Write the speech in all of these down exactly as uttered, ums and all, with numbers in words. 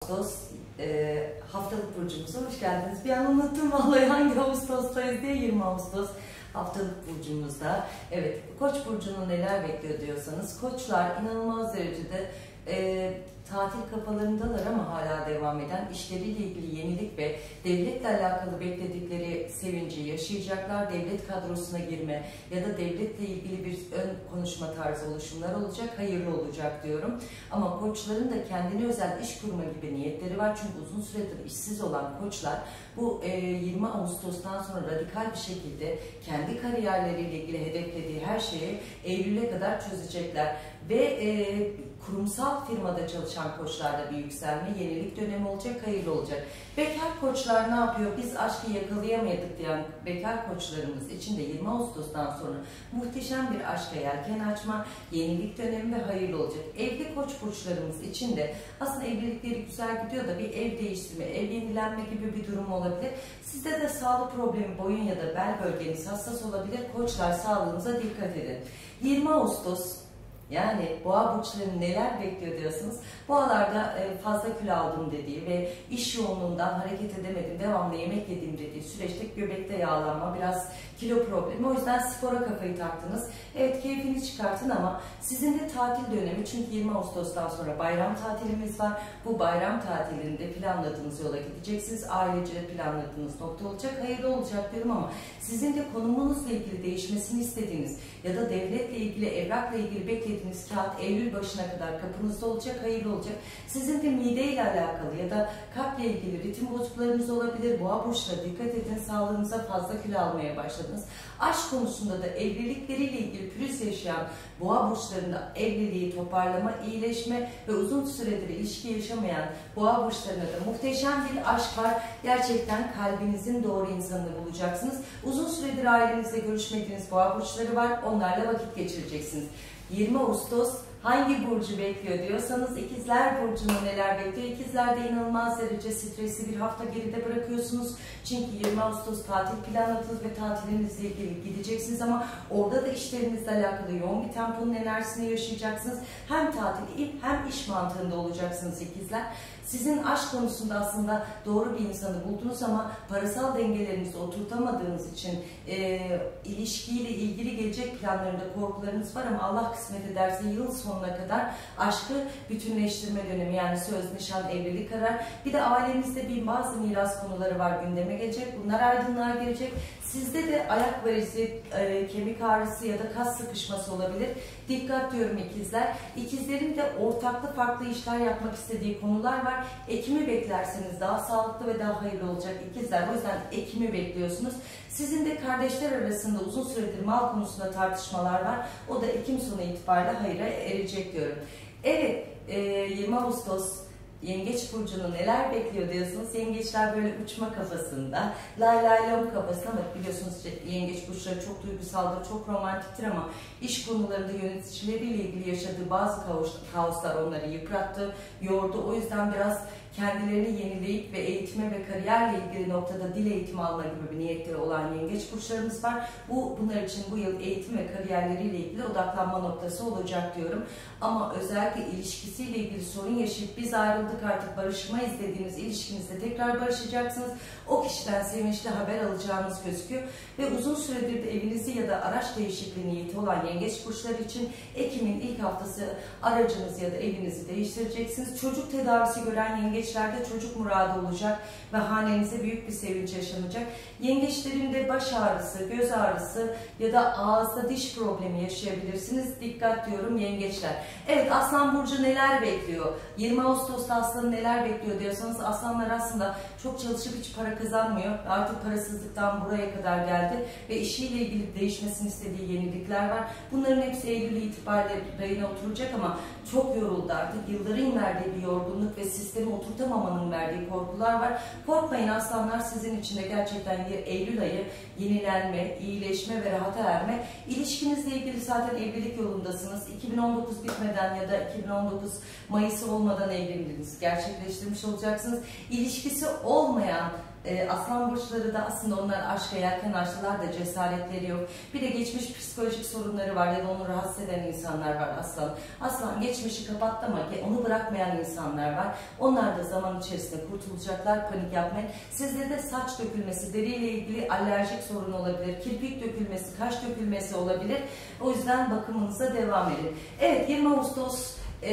Ağustos e, haftalık burcumuza hoş geldiniz. Bir an unuttum vallahi hangi Ağustos'tayız diye. yirmi Ağustos haftalık burcumuzda. Evet, Koç burcunu neler bekliyor diyorsanız, Koçlar inanılmaz derecede e, tatil kafalarındalar ama hala devam eden işleriyle ilgili yenilik ve devletle alakalı bekledikleri sevinci yaşayacaklar. Devlet kadrosuna girme ya da devletle ilgili bir ön konuşma tarzı oluşumlar olacak. Hayırlı olacak diyorum. Ama Koçların da kendine özel iş kurma gibi niyetleri var. Çünkü uzun süredir işsiz olan Koçlar bu yirmi Ağustos'tan sonra radikal bir şekilde kendi kariyerleriyle ilgili hedeflediği her şeyi Eylül'e kadar çözecekler. Ve e, kurumsal firmada çalışan Koçlarda bir yükselme, yenilik dönemi olacak, hayırlı olacak. Bekar Koçlar ne yapıyor? Biz aşkı yakalayamadık diyen bekar Koçlarımız için de yirmi Ağustos'tan sonra muhteşem bir aşka yelken açma, yenilik dönemi ve hayırlı olacak. Evli Koç burçlarımız için de aslında evlilikleri güzel gidiyor da bir ev değiştirme, ev yenilenme gibi bir durum olabilir. Sizde de sağlık problemi, boyun ya da bel bölgeniz hassas olabilir. Koçlar, sağlığınıza dikkat edin. yirmi Ağustos yani boğa burçlarını neler bekliyor diyorsunuz. Boğalarda fazla kilo aldım dediği ve iş yoğunluğundan hareket edemedim, devamlı yemek yediğim dediği süreçte göbekte yağlanma, biraz kilo problemi. O yüzden spora kafayı taktınız. Evet, keyfini çıkartın ama sizin de tatil dönemi, çünkü yirmi Ağustos'tan sonra bayram tatilimiz var. Bu bayram tatilinde planladığınız yola gideceksiniz. Ailece planladığınız nokta olacak. Hayırlı olacak diyorum ama sizin de konumunuzla ilgili değişmesini istediğiniz ya da devletle ilgili, evrakla ilgili beklediğiniz kağıt Eylül başına kadar kapınızda olacak, hayırlı olacak. Sizin de mideyle alakalı ya da kalple ilgili ritim bozukluklarınız olabilir. Boğa burçları dikkat edin, sağlığınıza fazla kilo almaya başladınız. Aşk konusunda da evlilikleriyle ilgili pürüz yaşayan boğa burçlarında evliliği toparlama, iyileşme ve uzun süredir ilişki yaşamayan boğa burçlarında da muhteşem bir aşk var. Gerçekten kalbinizin doğru insanını bulacaksınız. Uzun süredir ailenizle görüşmediğiniz boğa burçları var. Onlarla vakit geçireceksiniz. yirmi Ağustos hangi burcu bekliyor diyorsanız, İkizler burcunu neler bekliyor? İkizlerde inanılmaz derece stresli bir hafta geride bırakıyorsunuz. Çünkü yirmi Ağustos tatil planladınız ve tatilinizle ilgili gideceksiniz ama orada da işlerinizle alakalı yoğun bir temponun enerjisini yaşayacaksınız. Hem tatil hem iş mantığında olacaksınız ikizler. Sizin aşk konusunda aslında doğru bir insanı buldunuz ama parasal dengelerinizi oturtamadığınız için e, ilişkiyle ilgili gelecek planlarında korkularınız var ama Allah kısmet ederse yıl sonuna kadar aşkı bütünleştirme dönemi, yani söz, nişan, evlilik karar. Bir de ailenizde bir bazı miras konuları var, gündeme gelecek. Bunlar aydınlığa gelecek. Sizde de ayak varisi, e, kemik ağrısı ya da kas sıkışması olabilir. Dikkat diyorum ikizler. İkizlerin de ortaklı farklı işler yapmak istediği konular var. Ekim'i beklerseniz daha sağlıklı ve daha hayırlı olacak ikizler. O yüzden Ekim'i bekliyorsunuz. Sizin de kardeşler arasında uzun süredir mal konusunda tartışmalar var. O da Ekim sonu itibariyle hayra erecek diyorum. Evet, e, yirmi Ağustos Yengeç burcunu neler bekliyor diyorsunuz. Yengeçler böyle uçma kafasında, lay lay lom kafasında, ama biliyorsunuz yengeç burçları çok duygusaldır, çok romantiktir ama iş konularında yöneticileriyle ilgili yaşadığı bazı kaoslar onları yıprattı, yordu. O yüzden biraz kendilerini yenileyip ve eğitime ve kariyerle ilgili noktada dil eğitimi alma gibi bir niyetleri olan yengeç burçlarımız var. Bu bunlar için bu yıl eğitim ve kariyerleriyle ilgili odaklanma noktası olacak diyorum. Ama özellikle ilişkisiyle ilgili sorun yaşayıp biz ayrıldık artık barışmayız dediğiniz ilişkinizde tekrar barışacaksınız. O kişiden sevinçli haber alacağınız gözüküyor. Ve uzun süredir de evinizi ya da araç değişikliği niyeti olan yengeç burçları için Ekim'in ilk haftası aracınızı ya da evinizi değiştireceksiniz. Çocuk tedavisi gören yengeçlerde çocuk muradı olacak ve hanenize büyük bir sevinç yaşanacak. Yengeçlerin de baş ağrısı, göz ağrısı ya da ağızda diş problemi yaşayabilirsiniz. Dikkat diyorum yengeçler. Evet, Aslan burcu neler bekliyor? yirmi Ağustos'ta Aslan'ı neler bekliyor diyorsanız, Aslanlar aslında çok çalışıp hiç para kazanmıyor. Artık parasızlıktan buraya kadar geldi ve işiyle ilgili değişmesini istediği yenilikler var. Bunların hepsi Eylül itibariyle rayına oturacak ama çok yoruldu artık. Yılların verdiği bir yorgunluk ve sistemi oturtamamanın verdiği korkular var. Korkmayın Aslanlar, sizin için de gerçekten Eylül ayı yenilenme, iyileşme ve rahata erme. İlişkinizle ilgili zaten evlilik yolundasınız. iki bin on dokuz bitmeden ya da iki bin on dokuz Mayıs olmadan evlendiniz hedeflerinizi gerçekleştirmiş olacaksınız. İlişkisi olmayan e, aslan burçları da aslında onlar aşka yelken açtılar da cesaretleri yok. Bir de geçmiş psikolojik sorunları var ya da onu rahatsız eden insanlar var aslan. Aslan geçmişi kapattı ama onu bırakmayan insanlar var. Onlar da zaman içerisinde kurtulacaklar, panik yapmayın. Sizde de saç dökülmesi, deriyle ilgili alerjik sorun olabilir, kirpik dökülmesi, kaş dökülmesi olabilir. O yüzden bakımınıza devam edin. Evet, yirmi Ağustos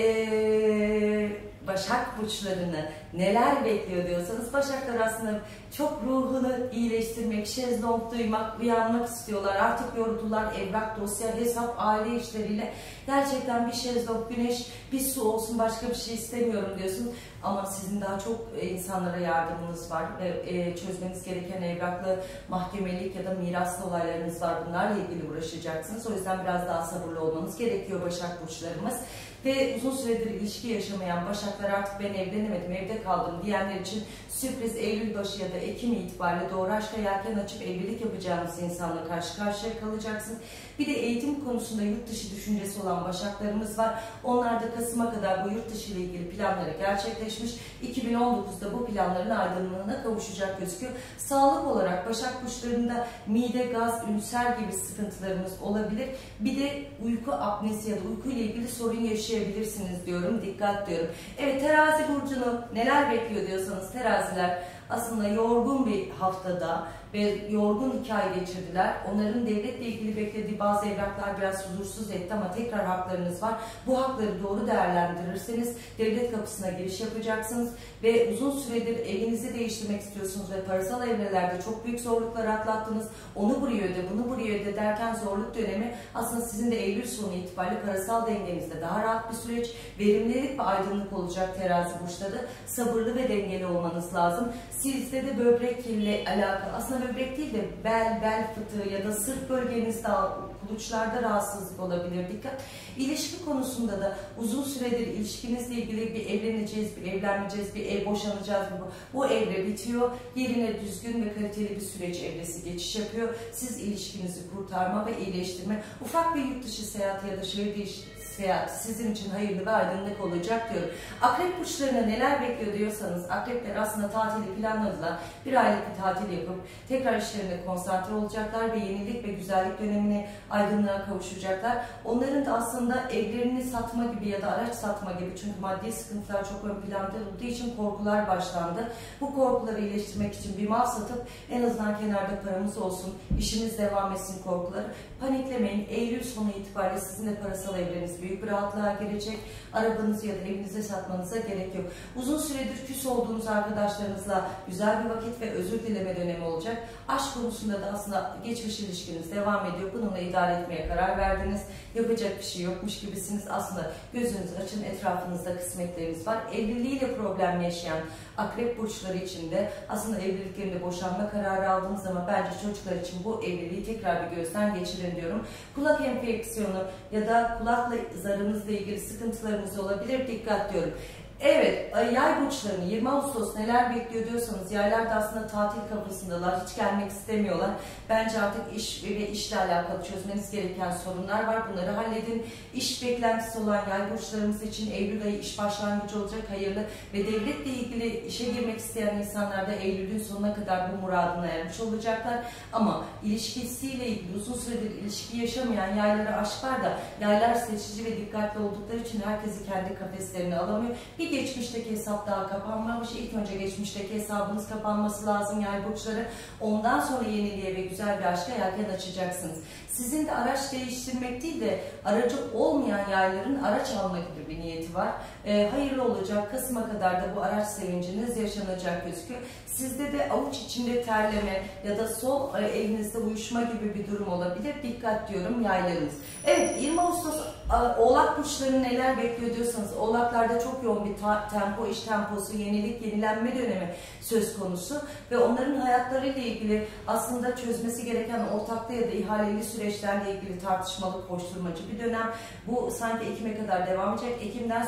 ee, Başak burçlarını neler bekliyor diyorsanız, Başaklar aslında çok ruhunu iyileştirmek, şezlong duymak, uyanmak istiyorlar. Artık yoruldular, evrak, dosya, hesap, aile işleriyle. Gerçekten bir şezlong, güneş, bir su olsun, başka bir şey istemiyorum diyorsun. Ama sizin daha çok insanlara yardımınız var ve çözmeniz gereken evraklı, mahkemelik ya da miraslı olaylarınız var. Bunlarla ilgili uğraşacaksınız. O yüzden biraz daha sabırlı olmanız gerekiyor Başak burçlarımız. Ve uzun süredir ilişki yaşamayan Başaklar, artık ben evlenemedim, evde kaldım diyenler için sürpriz Eylül başı ya da Ekim itibariyle doğru aşka yelken açıp evlilik yapacağınız insanla karşı karşıya kalacaksın. Bir de eğitim konusunda yurt dışı düşüncesi olan Başaklarımız var. Onlar da Kasım'a kadar bu yurt dışı ile ilgili planları gerçekleşmiş. iki bin on dokuzda bu planların aydınlığına kavuşacak gözüküyor. Sağlık olarak Başak burçlarında mide, gaz, ülser gibi sıkıntılarımız olabilir. Bir de uyku apnesi ya da uyku ile ilgili sorun yaşayabilirsiniz diyorum. Dikkat diyorum. Evet, terazi burcunu neler bekliyor diyorsanız, teraziler aslında yorgun bir haftada ve yorgun iki ay geçirdiler. Onların devletle ilgili beklediği bazı evraklar biraz huzursuz etti ama tekrar haklarınız var. Bu hakları doğru değerlendirirseniz devlet kapısına giriş yapacaksınız ve uzun süredir evinizi değiştirmek istiyorsunuz ve parasal evrelerde çok büyük zorluklar atlattınız. Onu buraya öde, bunu buraya öde derken zorluk dönemi aslında sizin de Eylül sonu itibariyle parasal dengenizde daha rahat bir süreç, verimlilik ve aydınlık olacak terazi burçları. Sabırlı ve dengeli olmanız lazım. Sizde de böbrek ile alakalı, aslında böbrek değil de bel, bel fıtığı ya da sırt bölgenizde, kuluçlarda rahatsızlık olabilir. Dikkat. İlişki konusunda da uzun süredir ilişkinizle ilgili bir evleneceğiz, bir evlenmeyeceğiz, bir ev boşanacağız. Bu, bu evre bitiyor. Yerine düzgün ve kaliteli bir süreç evresi geçiş yapıyor. Siz ilişkinizi kurtarma ve iyileştirme, ufak bir yurt dışı seyahati ya da şehir değişikliği seyahat sizin için hayırlı ve aydınlık olacak diyorum. Akrep burçlarına neler bekliyor diyorsanız, akrepler aslında tatili planladılar. Bir aylık bir tatil yapıp tekrar işlerine konsantre olacaklar ve yenilik ve güzellik dönemine, aydınlığa kavuşacaklar. Onların da aslında evlerini satma gibi ya da araç satma gibi, çünkü maddi sıkıntılar çok ön planda olduğu için korkular başlandı. Bu korkuları iyileştirmek için bir mal satıp en azından kenarda paramız olsun, işimiz devam etsin korkuları. Paniklemeyin. Eylül sonu itibariyle sizin de parasal evreniz büyük bir rahatlığa girecek. Arabanızı ya da evinizi satmanıza gerek yok. Uzun süredir küs olduğunuz arkadaşlarınızla güzel bir vakit ve özür dileme dönemi olacak. Aşk konusunda da aslında geçmiş ilişkiniz devam ediyor. Bununla idare etmeye karar verdiniz. Yapacak bir şey yokmuş gibisiniz. Aslında gözünüzü açın, etrafınızda kısmetleriniz var. Evliliğiyle problem yaşayan akrep burçları için de aslında evliliklerinde boşanma kararı aldığınız ama bence çocuklar için bu evliliği tekrar bir gözden geçirin diyorum. Kulak enfeksiyonu ya da kulakla zarınızla ilgili sıkıntılarınız olabilir. Dikkat diyorum. Evet, yay burçlarını yirmi Ağustos neler bekliyor diyorsanız, yaylar da aslında tatil kafasındalar, hiç gelmek istemiyorlar. Bence artık iş ve işle alakalı çözmeniz gereken sorunlar var. Bunları halledin. İş beklentisi olan yay burçlarımız için Eylül ayı iş başlangıcı olacak, hayırlı ve devletle ilgili işe girmek isteyen insanlar da Eylül'ün sonuna kadar bu muradına ermiş olacaklar. Ama ilişkisiyle ilgili uzun süredir ilişki yaşamayan yaylara aşk var da, yaylar seçici ve dikkatli oldukları için herkesi kendi kafeslerine alamıyor. Bir geçmişteki hesap daha kapanmamış. İlk önce geçmişteki hesabınız kapanması lazım yay burçları. Ondan sonra yeniliğe ve güzel bir aşka yelken açacaksınız. Sizin de araç değiştirmek değil de aracı olmayan yayların araç alma gibi bir niyeti var. Ee, hayırlı olacak. Kasım'a kadar da bu araç sevinciniz yaşanacak gözüküyor. Sizde de avuç içinde terleme ya da sol elinizde uyuşma gibi bir durum olabilir. Dikkat diyorum yaylarınız. Evet, yirmi Ağustos Oğlak burçlarını neler bekliyor diyorsanız, Oğlaklarda çok yoğun bir tempo, iş temposu, yenilik, yenilenme dönemi söz konusu ve onların hayatlarıyla ilgili aslında çözmesi gereken ortaklı ya da ihaleli süreçlerle ilgili tartışmalı, koşturmacı bir dönem. Bu sanki Ekim'e kadar devam edecek. Ekim'den sonra yatırım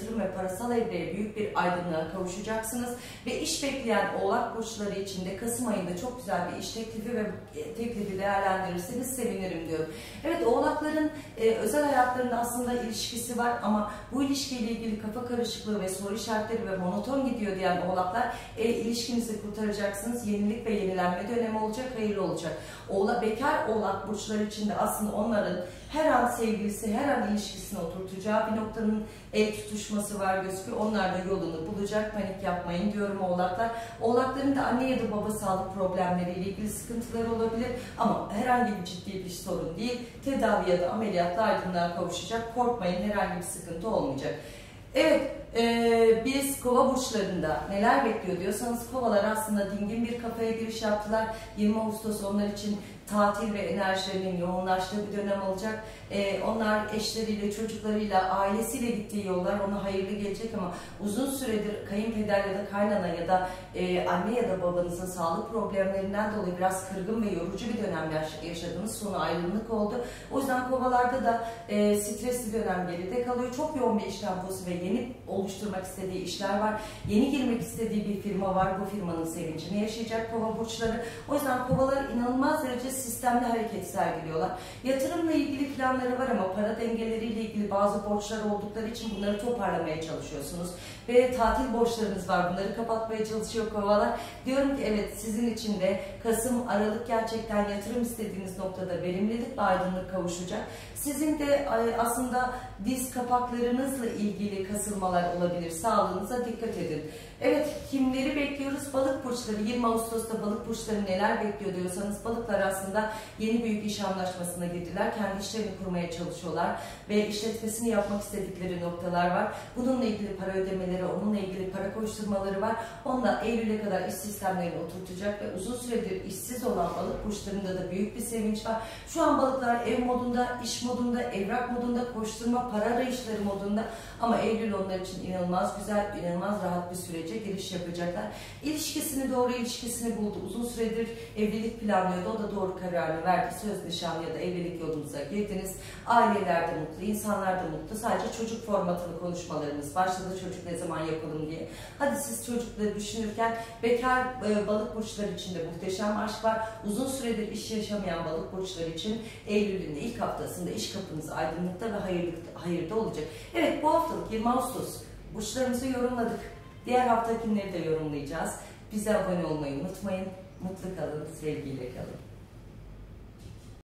yatırım ve parasal evreye büyük bir aydınlığa kavuşacaksınız. Ve iş bekleyen Oğlak burçları için de Kasım ayında çok güzel bir iş teklifi ve teklifi değerlendirirseniz sevinirim diyorum. Evet, Oğlakların e, özel hayatlarında aslında ilişkisi var ama bu ilişkiyle ilgili kafa karışıklığı ve soru işaretleri ve monoton gidiyor diyen Oğlaklar, e, ilişkinizi kurtaracaksınız. Yenilik ve yenilenme dönemi olacak, hayırlı olacak. Oğlak, bekar Oğlak burçları için de aslında onların her an sevgilisi, her an ilişkisini oturtacağı bir noktanın el tutuşması var gözüküyor. Onlar da yolunu bulacak. Panik yapmayın diyorum Oğlaklar. Oğlakların da anne ya da baba sağlık problemleriyle ilgili sıkıntıları olabilir ama herhangi bir ciddi bir sorun değil. Tedavi ya da ameliyatla aydınlığa kavuşacak. Korkmayın, herhangi bir sıkıntı olmayacak. Evet, e, biz Kova burçlarında neler bekliyor diyorsanız, Kovalar aslında dingin bir kafaya giriş yaptılar. yirmi Ağustos onlar için tatil ve enerjilerinin yoğunlaştığı bir dönem olacak. Ee, onlar eşleriyle, çocuklarıyla, ailesiyle gittiği yollar ona hayırlı gelecek ama uzun süredir kayınpeder ya da kaynana ya da e, anne ya da babanızın sağlık problemlerinden dolayı biraz kırgın ve yorucu bir dönem yaşadığınız, sonu ayrılık oldu. O yüzden Kovalarda da e, stresli dönem geride kalıyor. Çok yoğun bir iş temposu ve yeni oluşturmak istediği işler var. Yeni girmek istediği bir firma var. Bu firmanın sevincini yaşayacak Kova burçları. O yüzden Kovalar inanılmaz derece sistemli hareket sergiliyorlar. Yatırımla ilgili planları var ama para dengeleriyle ilgili bazı borçlar oldukları için bunları toparlamaya çalışıyorsunuz. Ve tatil borçlarınız var. Bunları kapatmaya çalışıyor Kovalar. Diyorum ki evet, sizin için de Kasım, Aralık gerçekten yatırım istediğiniz noktada verimlilik ve aydınlık kavuşacak. Sizin de aslında diz kapaklarınızla ilgili kasılmalar olabilir. Sağlığınıza dikkat edin. Evet, kimleri bekliyoruz? Balık burçları. yirmi Ağustos'ta balık burçları neler bekliyor diyorsanız, balıklar aslında yeni büyük iş anlaşmasına girdiler. Kendi işlerini kurmaya çalışıyorlar ve işletmesini yapmak istedikleri noktalar var. Bununla ilgili para ödemeleri, onunla ilgili para koşturmaları var. Onunla Eylül'e kadar iş sistemlerini oturtacak ve uzun süredir işsiz olan balık burçlarında da büyük bir sevinç var. Şu an balıklar ev modunda, iş modunda, evrak modunda, koşturma, para arayışları modunda ama Eylül onlar için inanılmaz güzel, inanılmaz rahat bir sürece giriş yapacaklar. İlişkisini, doğru ilişkisini buldu. Uzun süredir evlilik planlıyordu. O da doğru kararını verdi. Söz, nişan ya da evlilik yolunuza girdiniz. Aileler de mutlu, insanlar da mutlu. Sadece çocuk formatını konuşmalarımız başladı. Çocuk ne zaman yapalım diye. Hadi siz çocukları düşünürken bekar e, balık burçları için de muhteşem aşk var. Uzun süredir iş yaşamayan balık burçları için Eylül'ün ilk haftasında iş kapınız aydınlıkta ve hayırlı, hayırda olacak. Evet, bu haftalık yirmi Ağustos burçlarımızı yorumladık. Diğer haftakileri de yorumlayacağız. Bize abone olmayı unutmayın. Mutlu kalın, sevgiyle kalın.